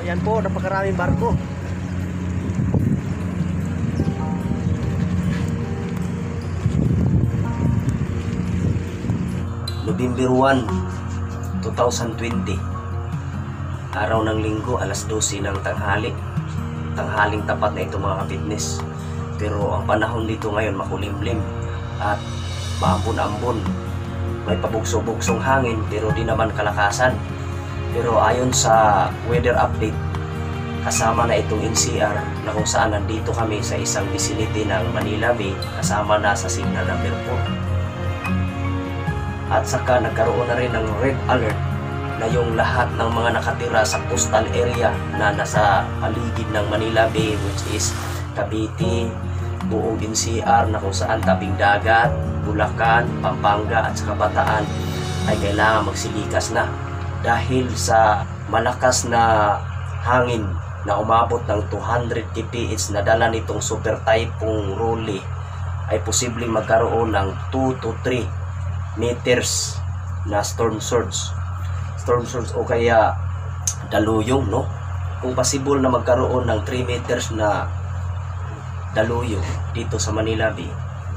Yan po, napakaraming barko. November 1, 2020. Araw ng linggo, alas 12 ng tanghali. Tanghaling tapat na ito mga ka-fitness. Pero ang panahon dito ngayon makulimlim at maambon-ambon. May pabugso-bugsong hangin pero di naman kalakasan. Pero ayon sa weather update, kasama na itong NCR na kung saan nandito kami sa isang vicinity ng Manila Bay, kasama na sa signal number 4. At saka nagkaroon na rin ng red alert na yung lahat ng mga nakatira sa coastal area na nasa paligid ng Manila Bay, which is Cavite, buong NCR na kung saan tabing dagat, Bulacan, Pampanga at saka Bataan, ay kailangan magsilikas na dahil sa malakas na hangin na umabot ng 200 kph na dala nitong super typhoon Rolly, ay posibleng magkaroon ng 2 to 3 meters na storm surge o kaya daluyong, no? Kung possible na magkaroon ng 3 meters na daluyong dito sa Manila Bay.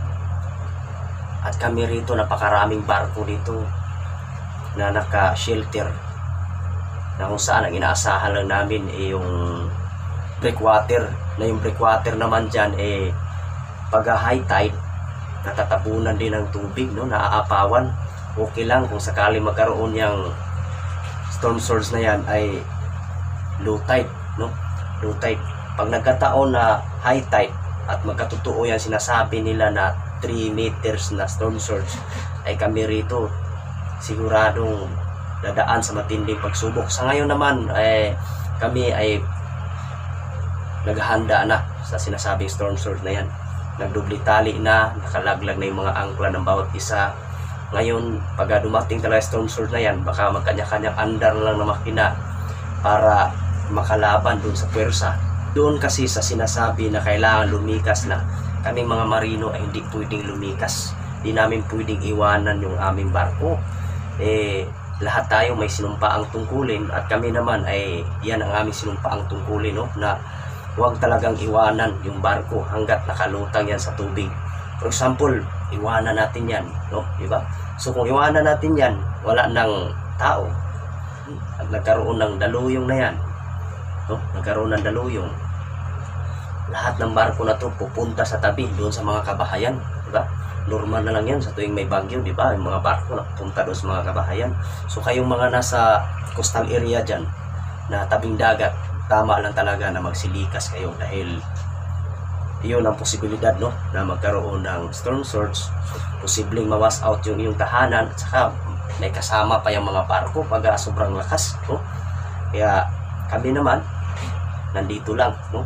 At kami rito, napakaraming barko dito na naka-shelter, na kung saan ang inaasahan lang namin ay yung breakwater, na yung breakwater naman dyan pag high tide, natatabunan din ng tubig, no? Naaapawan. Okay lang kung sakali magkaroon yung storm surge na yan ay low tide, no? Low tide. Pag nagkataon na high tide at magkatotoo yan sinasabi nila na 3 meters na storm surge, ay kami rito siguradong dadaan sa matinding pagsubok. Sa ngayon naman kami ay naghahanda na sa sinasabing storm surge na yan. Nagdubli tali na, nakalaglag na yung mga angkla ng bawat isa. Ngayon, pag dumating talaga storm surge na yan, baka magkanya-kanyang andar lang na makina para makalaban dun sa puwersa. Doon kasi sa sinasabi na kailangan lumikas na, kaming mga marino ay hindi pwedeng lumikas. Di namin pwedeng iwanan yung aming barko. Lahat tayo may sinumpaang tungkulin at kami naman ay yan ang aming sinumpaang tungkulin, no? Na huwag talagang iwanan yung barko hanggat nakalutang yan sa tubig. For example, iwanan natin yan, no? Diba? So kung iwanan natin yan, wala nang tao at nagkaroon ng daluyong na yan, no? Nagkaroon ng daluyong, lahat ng barko na to pupunta sa tabi doon sa mga kabahayan, diba? Normal na lang yan sa tuwing may bagyo, diba? Yung mga barko na pupunta doon sa mga kabahayan. So kayong mga nasa coastal area dyan na tabing dagat, tama lang talaga na magsilikas kayo dahil iyon ang posibilidad, no? Na magkaroon ng storm surge. Posibleng mawas out yung iyong tahanan at saka may kasama pa yung mga barko pag sobrang lakas, no? Kaya kami naman nandito lang, no?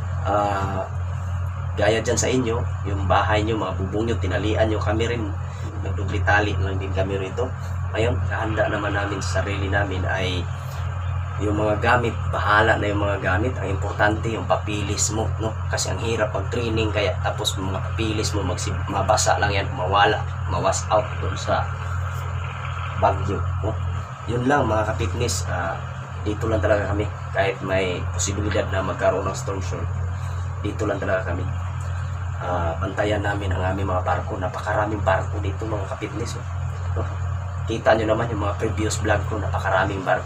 Gaya dyan sa inyo, yung bahay nyo, mga bubong nyo, tinalian nyo, kami rin nagdubli tali lang din kami rito. Ngayon, kahanda naman namin sa sarili namin ay yung mga gamit, bahala na yung mga gamit. Ang importante yung papilis mo, no? Kasi ang hirap pag training, kaya tapos mga papilis mo mabasa lang yan, mawala, mawas out doon sa bagyo, no? Yun lang mga ka-fitness. Dito lang talaga kami kahit may posibilidad na magkaroon ng storm surge. Dito lang talaga kami. Bantayan namin ang aming mga barko. Napakaraming barko dito mga ka-fitness, no? Kita nyo naman yung mga previous vlog ko, napakaraming barko.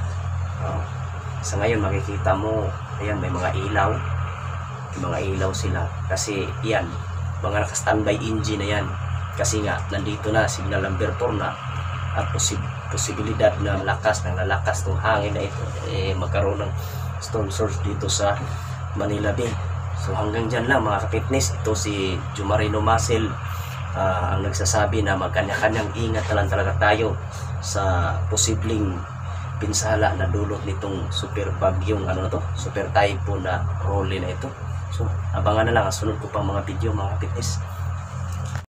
Sa ngayon makikita mo, ayan, may mga ilaw sila kasi yan, mga naka-standby engine na yan, kasi nga nandito na signal number 4 na at posibilidad na lalakas tong hangin na ito, magkaroon ng storm surge dito sa Manila Bay. So hanggang dyan lang mga ka-fitness. Ito si Jumarino Muscle ang nagsasabi na magkanya-kanyang ingat na lang talaga tayo sa posibleng pinsala na dulot nitong super bagyong super typhoon na Rolly na ito. So abangan na lang ang sunod ko pang mga video mga ka-fitness.